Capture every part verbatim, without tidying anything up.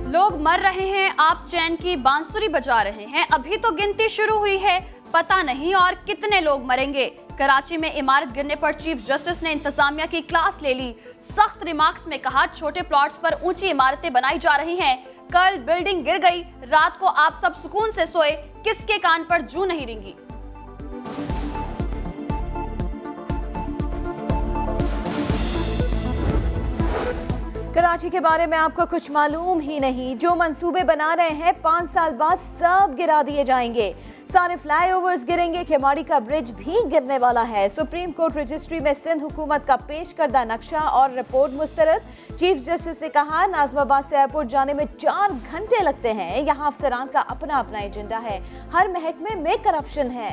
लोग मर रहे हैं, आप चैन की बांसुरी बजा रहे हैं। अभी तो गिनती शुरू हुई है, पता नहीं और कितने लोग मरेंगे। कराची में इमारत गिरने पर चीफ जस्टिस ने इंतजामिया की क्लास ले ली। सख्त रिमार्क्स में कहा, छोटे प्लॉट्स पर ऊंची इमारतें बनाई जा रही हैं। कल बिल्डिंग गिर गई, रात को आप सब सुकून से सोए, किसके कान पर जूं नहीं रेंगी। कराची के बारे में आपको कुछ मालूम ही नहीं। जो मंसूबे बना रहे हैं पाँच साल बाद सब गिरा दिए जाएंगे। सारे फ्लाईओवर्स गिरेंगे, केमाड़ी का ब्रिज भी गिरने वाला है। सुप्रीम कोर्ट रजिस्ट्री में सिंध हुकूमत का पेश करदा नक्शा और रिपोर्ट मुस्तरद। चीफ जस्टिस ने कहा, नाज़िमाबाद से एयरपोर्ट जाने में चार घंटे लगते हैं। यहाँ अफसरान का अपना अपना एजेंडा है, हर महकमे में करप्शन है।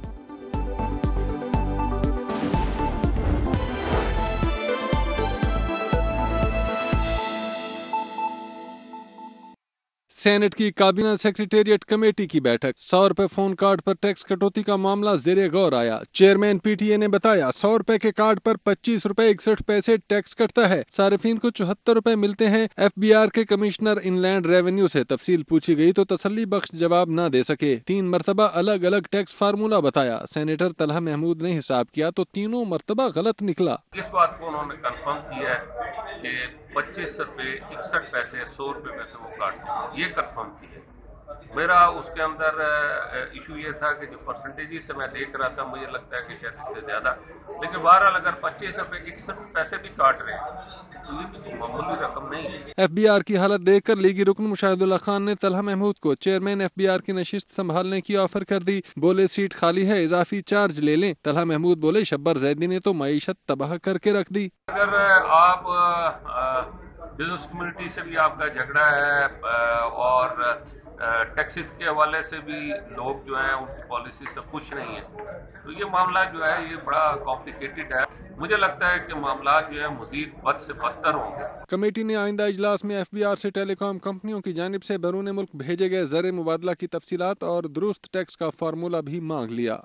सेनेट की काबीना सेक्रेटेरिएट कमेटी की बैठक। सौ रुपए फोन कार्ड पर टैक्स कटौती का मामला जेरे गौर आया। चेयरमैन पीटीए ने बताया, सौ रुपए के कार्ड पर पच्चीस रुपए इकसठ पैसे टैक्स कटता है। सार्फिन को चौहत्तर रुपए मिलते हैं। एफबीआर के कमिश्नर इनलैंड रेवेन्यू से तफसील पूछी गई तो तसल्ली बख्श जवाब न दे सके। तीन मरतबा अलग अलग टैक्स फार्मूला बताया। सेनेटर तलहा महमूद ने हिसाब किया तो तीनों मरतबा गलत निकला। इस बात को उन्होंने कंफर्म किया है कि पच्चीस रुपए इकसठ पैसे सौ रुपए में से वो काटते हैं, ये कंफर्म किया। मेरा उसके अंदर इशू ये था कि जो परसेंटेज से मैं देख रहा था, मुझे लगता है कि शायद इससे ज्यादा, लेकिन बहरहाल अगर पच्चीस रुपए इकसठ पैसे भी काट रहे हैं तो ये भी मामूली रकम नहीं है। एफबीआर की हालत देखकर लीगी रुकन मुशाहिदुल्लाह खान ने तलहा महमूद को चेयरमैन एफबीआर की नशिस्त संभालने की ऑफर कर दी। बोले, सीट खाली है, इजाफी चार्ज ले लें। तलहा महमूद बोले, शब्बर जैदी ने तो मईशत तबाह करके रख दी। अगर आप बिजनेस कम्युनिटी से भी आपका झगड़ा है और टैक्सेस के हवाले से भी लोग जो हैं उनकी पॉलिसी से खुश नहीं है, तो ये मामला जो है ये बड़ा कॉम्प्लिकेटेड है। मुझे लगता है कि मामला जो है मजीद बद से बदतर होंगे। कमेटी ने आइंदा इजलास में एफबीआर से टेलीकॉम कंपनियों की जानिब से बैरून मुल्क भेजे गए ज़र मुबादला की तफसीलात और दुरुस्त टैक्स का फार्मूला भी मांग लिया।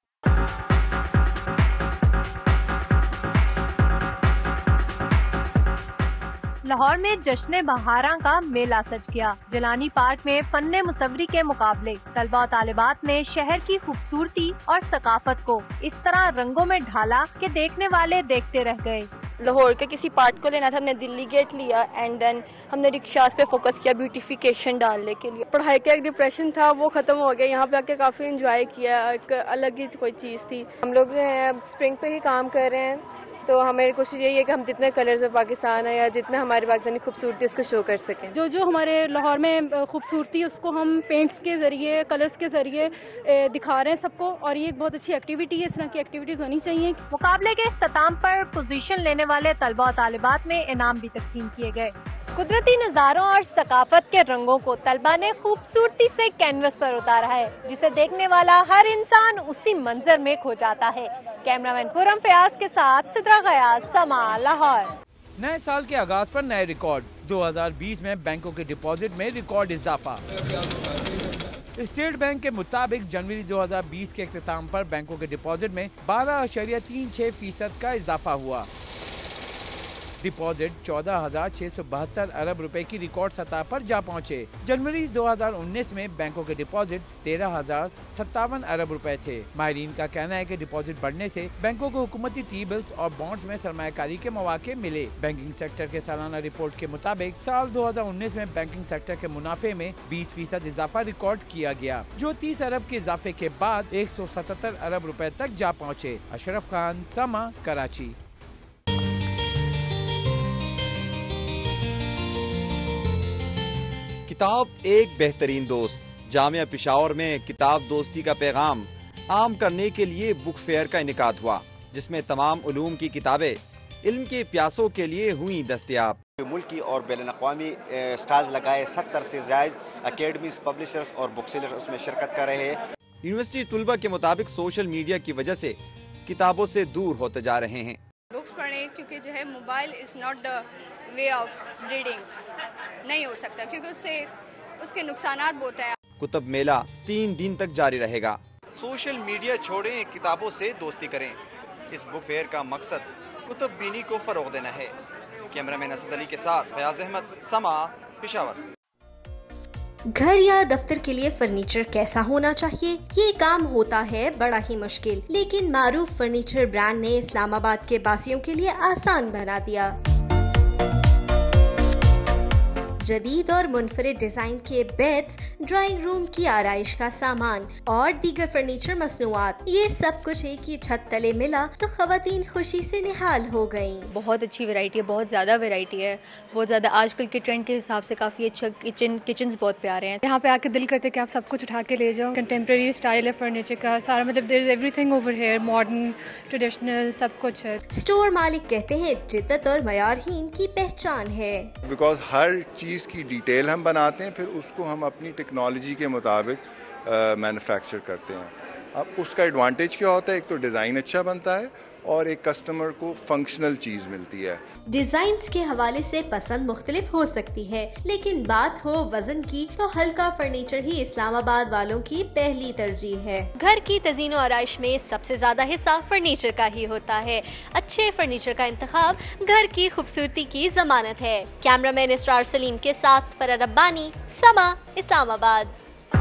लाहौर में जश्न बहारां का मेला सज गया। जलानी पार्क में फन्ने मुसव्वरी के मुकाबले। तलबा और तालिबात ने शहर की खूबसूरती और सकाफत को इस तरह रंगों में ढाला कि देखने वाले देखते रह गए। लाहौर के किसी पार्ट को लेना था, हमने दिल्ली गेट लिया एंड देन हमने रिक्शास पे फोकस किया ब्यूटिफिकेशन डालने के लिए। पढ़ाई का एक डिप्रेशन था वो खत्म हो गया। यहाँ पे आके काफी एंजॉय किया, एक अलग ही कोई चीज थी। हम लोग जो है स्प्रिंग पे ही काम कर रहे हैं, तो हमारी कोशिश यही है कि हम जितने कलर्स ऑफ पाकिस्तान है या जितना हमारे पाकिस्तानी खूबसूरती उसको शो कर सकें। जो जो हमारे लाहौर में खूबसूरती उसको हम पेंट्स के जरिए, कलर्स के जरिए दिखा रहे हैं सबको, और ये एक बहुत अच्छी एक्टिविटी है। इस तरह की एक्टिविटीज होनी चाहिए। मुकाबले के इख्तिताम पर पोजीशन लेने वाले तलबा और तालिबात में इनाम भी तकसीम किए गए। कुदरती नज़ारों और सकाफत के रंगों को तलबा ने खूबसूरती से कैनवस पर उतारा है, जिसे देखने वाला हर इंसान उसी मंजर में खो जाता है। कैमरामैन खुरम फयाज के साथ सिद्रा गयास, समा, लाहौर। नए साल के आगाज पर नए रिकॉर्ड। दो हज़ार बीस में बैंकों के डिपॉजिट में रिकॉर्ड इजाफा। स्टेट बैंक के मुताबिक जनवरी दो हज़ार बीस के इख्तिताम पर बैंकों के डिपॉजिट में बारह अशरिया तीन छह फीसद का इजाफा हुआ। डिपॉजिट चौदह हजार छह सौ बहत्तर अरब रुपए की रिकॉर्ड सतह पर जा पहुंचे। जनवरी दो हज़ार उन्नीस में बैंकों के डिपॉजिट तेरह हजार सत्तावन अरब रुपए थे। माहिरीन का कहना है कि डिपॉजिट बढ़ने से बैंकों को हुकूमती टी बिल्स और बॉन्ड्स में सरमायाकारी के मौके मिले। बैंकिंग सेक्टर के सालाना रिपोर्ट के मुताबिक साल दो हज़ार उन्नीस में बैंकिंग सेक्टर के मुनाफे में बीस फीसद इजाफा रिकॉर्ड किया गया, जो तीस अरब के इजाफे के बाद एक सौ सतहत्तर अरब रुपए तक जा पहुँचे। अशरफ खान, समा, कराची। किताब एक बेहतरीन दोस्त। जामिया पेशावर में किताब दोस्ती का पैगाम आम करने के लिए बुक फेयर का इनेकाद हुआ, जिसमें तमाम उलूम की किताबें इल्म के प्यासों के लिए हुई दस्तयाब। मुल्की और बैनुल-अक़वामी स्टॉल्स लगाए, सत्तर से ज्यादा अकेडमीज, पब्लिशर्स और बुक सेलर्स उसमें शिरकत कर रहे हैं। यूनिवर्सिटी तुलबा के मुताबिक सोशल मीडिया की वजह से किताबों से दूर होते जा रहे हैं। बुक्स पढ़ें, क्योंकि जो है mobile is not the way of reading, नहीं हो सकता, क्योंकि उससे उसके नुकसानात बहुत हैं। कुतुब मेला तीन दिन तक जारी रहेगा। सोशल मीडिया छोड़ें, किताबों से दोस्ती करें। इस बुक फेयर का मकसद कुतुब बीनी को फरोग देना है। कैमरामैन असद अली के साथ फयाज अहमद, समा, पेशावर। گھر یا دفتر کے لیے فرنیچر کیسا ہونا چاہیے؟ یہ کام ہوتا ہے بڑا ہی مشکل، لیکن معروف فرنیچر برانڈ نے اسلام آباد کے باسیوں کے لیے آسان بنا دیا۔ جدید اور منفرد ڈیزائن کے بیڈز، ڈرائنگ روم کی آرائش کا سامان اور دیگر فرنیچر مصنوعات، یہ سب کچھ ایک ہی چھت تلے ملا تو خواتین خوشی سے نہال ہو گئیں۔ بہت اچھی ویرائٹی ہے، بہت زیادہ ویرائٹی ہے، بہت زیادہ آج کل کے ٹرینڈ کے حساب سے کافی اچھا کچن کچنز بہت پیارے ہیں۔ یہاں پہ آ کے دل کرتے ہیں کہ آپ سب کچھ اٹھا کے لے جاؤ۔ کنٹمپریری اسٹائل ہے فرنیچر کا سارا، مطلب دیر is every thing over here, modern, traditional, سب کچھ ہے۔ اسٹور مالک کہتے ہیں جدت اور معیار ہی ان کی پہچان ہے۔ بیکاز ہر چیز کی ڈیٹیل ہم بناتے ہیں، پھر اس کو ہم اپنی ٹیکنالوجی کے مطابق مینوفیکچر کرتے ہیں۔ اب اس کا ایڈوانٹیج کیا ہوتا ہے؟ ایک تو ڈیزائن اچھا بنتا ہے اور ایک کسٹمر کو فنکشنل چیز ملتی ہے۔ ڈیزائنز کے حوالے سے پسند مختلف ہو سکتی ہے، لیکن بات ہو وزن کی تو ہلکا فرنیچر ہی اسلام آباد والوں کی پہلی ترجیح ہے۔ گھر کی تزئین و آرائش میں سب سے زیادہ حصہ فرنیچر کا ہی ہوتا ہے۔ اچھے فرنیچر کا انتخاب گھر کی خوبصورتی کی ضمانت ہے۔ کیمرہ مین اسرار سلیم کے ساتھ فرح ربانی، سما، اسلام آباد۔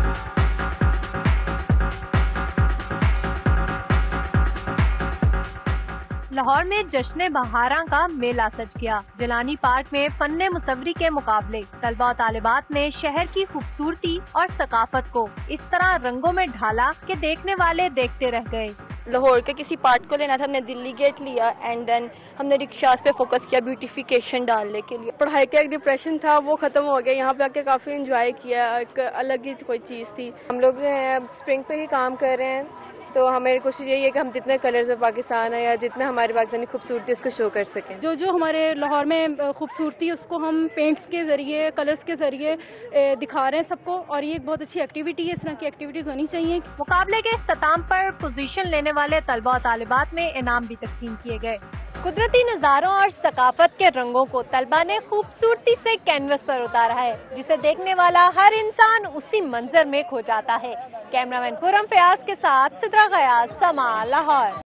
لاہور میں جشن بہاراں کا میلہ سج گیا۔ جیلانی پارک میں فن مصوری کے مقابلے، طلبہ و طالبات نے شہر کی خوبصورتی اور ثقافت کو اس طرح رنگوں میں ڈھالا کہ دیکھنے والے دیکھتے رہ گئے۔ لاہور کے کسی پارٹ کو لینا تھا، ہم نے دلی گیٹ لیا اینڈ دین ہم نے رکشاز پہ فوکس کیا بیوٹیفیکیشن ڈالنے کے لیے۔ پڑھائی کا ایک ڈپریشن تھا وہ ختم ہو گیا، یہاں پہ آ کے کافی انجوائے کیا، ایک الگ ہی کوئی چیز تھی۔ ہم لوگ جو ہیں اسپرنگ پہ ہی کام کر رہے ہیں، تو ہماری کوشش یہی ہے کہ ہم جتنے کلرز آف پاکستان ہے یا جتنے ہماری پاکستانی خوبصورتی اس کو شو کر سکیں۔ جو جو ہمارے لاہور میں خوبصورتی اس کو ہم پینٹس کے ذریعے، کلرز کے ذریعے دکھا رہے ہیں سب کو، اور یہ ایک بہت اچھی ایکٹیویٹی ہے۔ اس طرح کی ایکٹیویٹیز ہونی چاہیے۔ مقابلے کے اختتام پر پوزیشن لینے والے طلبہ و طالبات میں انعام بھی تقسیم کیے گئے۔ قدرتی نظاروں اور ثقافت کے رنگوں کو طلبہ نے خوبصورتی سے کینوس پر اتارا ہے، جسے دیکھنے والا ہر انسان اسی منظر میں کھو جاتا ہے۔ کیمرہ مین خرم فیاض کے ساتھ سدرا غیاث، سما، لاہور۔